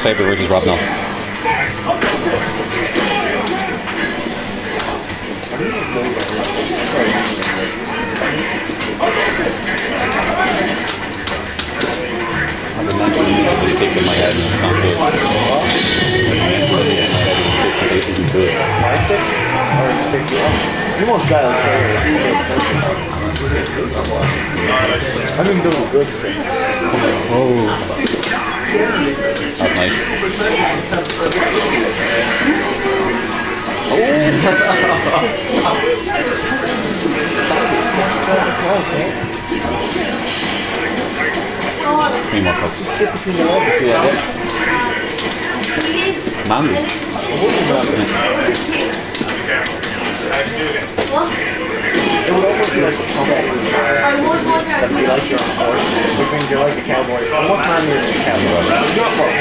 Sabre versus Robknoll. I've been mentally using the stick in my head and it's not good. Mentally in my head and the stick isn't good. My stick? Or the stick? You want Giles' hair. I've been doing good sticks. Oh. That's nice. Three more cups. Manly. It would almost be like a cowboy. That'd be like you're on a horse. Which means you're like a cowboy. And what man is a cowboy? Not much.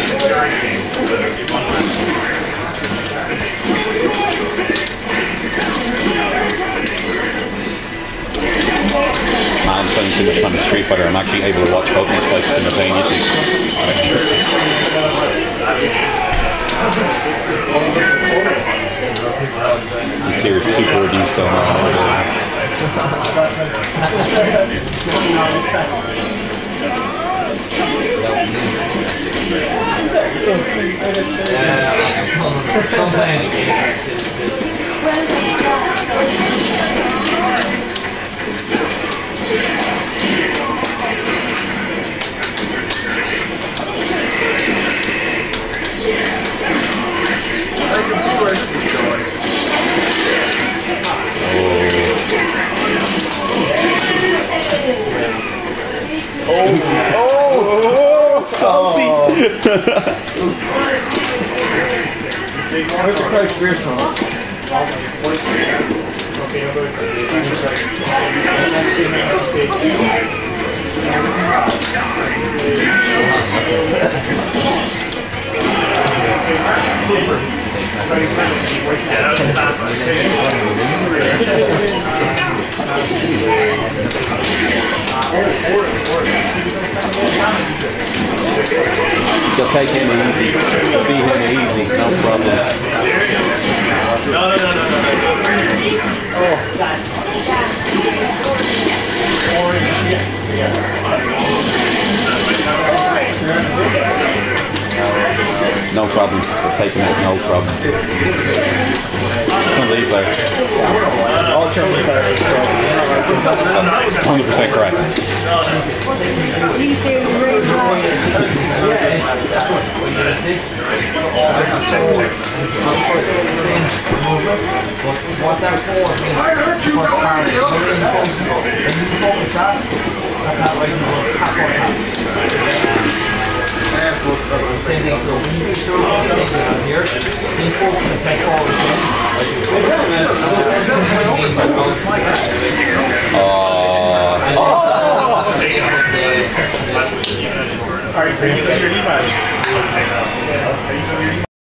Man, I'm playing too much time in Street Fighter. I'm actually able to watch both these fights simultaneously. Some serious super abuse going on. Oh, salty! Where's the Christ beer from? You'll take him easy. You'll beat him easy, no problem. No. No problem. We'll take him out, no problem. Can't leave there. 100% correct. Same thing, so when you show something down here, you focus and take all the things. Are you training with your Levi's?